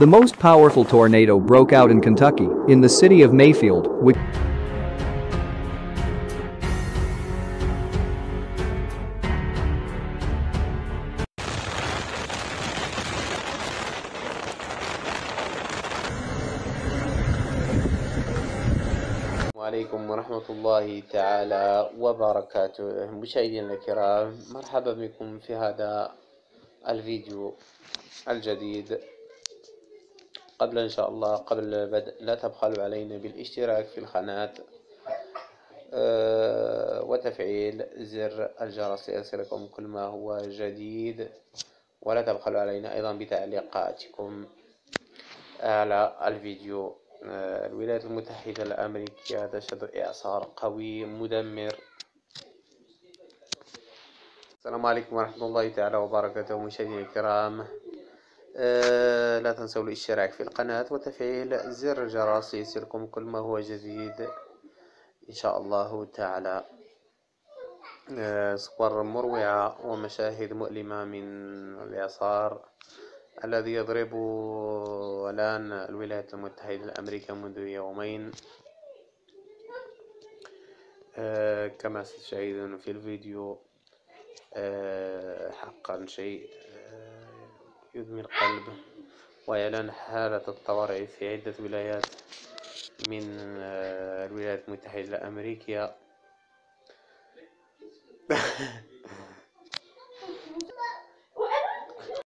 The most powerful tornado broke out in Kentucky, in the city of Mayfield, which عليكم ورحمة الله تعالى وبركاته. مشاهدينا الكرام، مرحبا بكم في هذا الفيديو الجديد. إن شاء الله قبل البدء لا تبخلوا علينا بالاشتراك في القناة وتفعيل زر الجرس ليصلكم كل ما هو جديد، ولا تبخلوا علينا أيضا بتعليقاتكم على الفيديو. الولايات المتحدة الأمريكية تشهد إعصار قوي مدمر. السلام عليكم ورحمة الله تعالى وبركاته. مشاهدينا الكرام، لا تنسوا الاشتراك في القناة وتفعيل زر الجرس ليصلكم كل ما هو جديد إن شاء الله تعالى. صور مروعة ومشاهد مؤلمة من الإعصار الذي يضرب الآن الولايات المتحدة الأمريكية منذ يومين. كما ستشاهدون في الفيديو، حقا شيء يدمي القلب، وإعلان حالة الطوارئ في عدة ولايات من الولايات المتحدة الأمريكية.